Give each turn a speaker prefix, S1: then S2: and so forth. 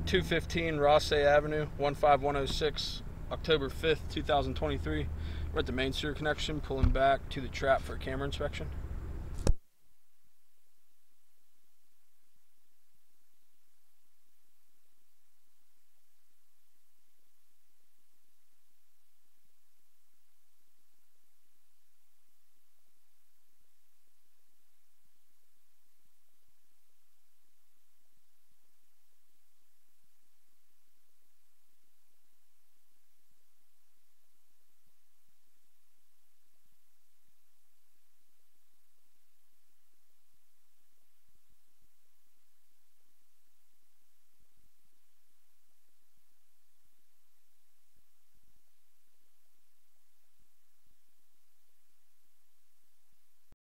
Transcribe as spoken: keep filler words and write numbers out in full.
S1: two fifteen Rossay Avenue, one five one oh six, October fifth, two thousand twenty-three. We're at the main sewer connection, pulling back to the trap for camera inspection.